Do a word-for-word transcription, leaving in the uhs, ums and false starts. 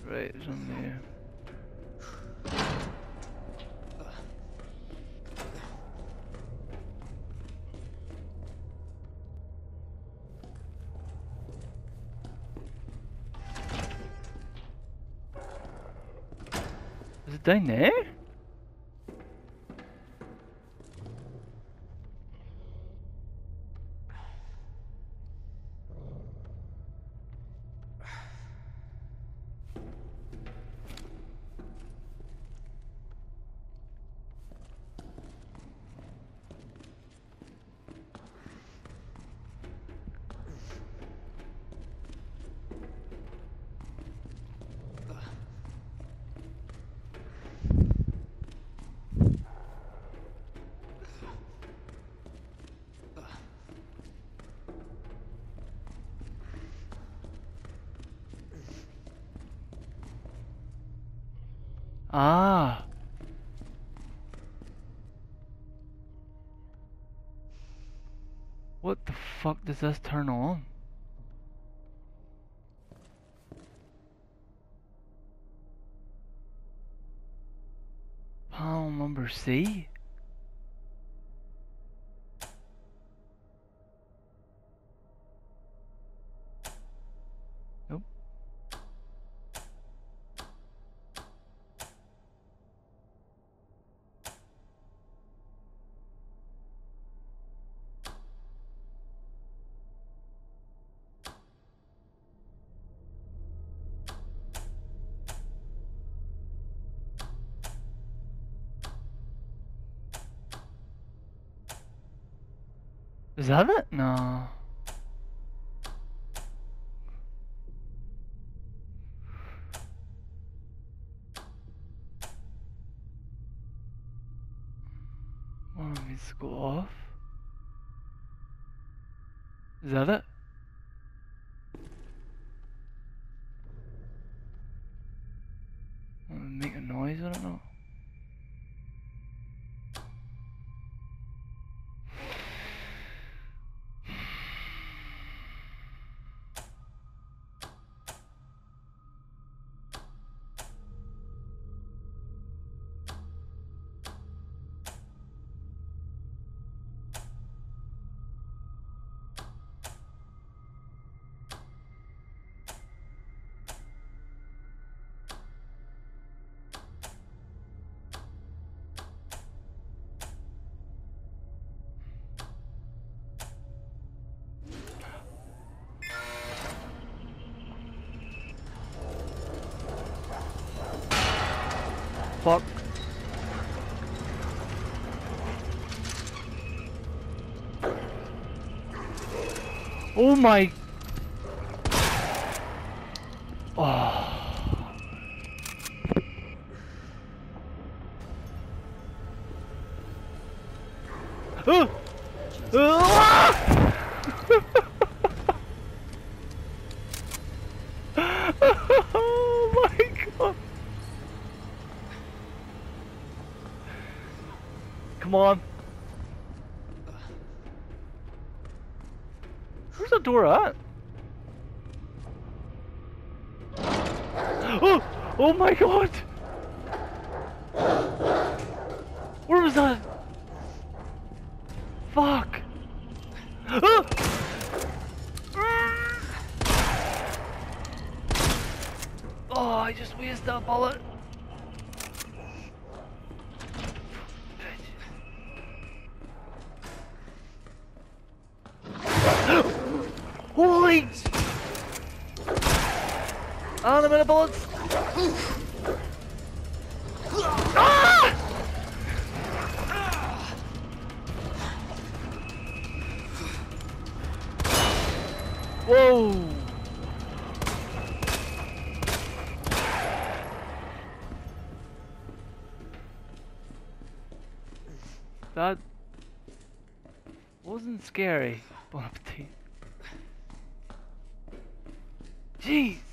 Right, there's one there. Is it down there? Ah. What the fuck does this turn on? Panel number C? Nope. Is that it? No. One needs to go off. Is that it? Make a noise, I don't know. Fuck. Oh my. Oh. Oh. Oh my god. Come on. Where's the door at? Oh! Oh my god! Where was that? Fuck! Ah! Oh, I just wasted that bullet. Holy! On a minute, bullets! Ah! Whoa! That wasn't scary, Bon appetit. Jeez!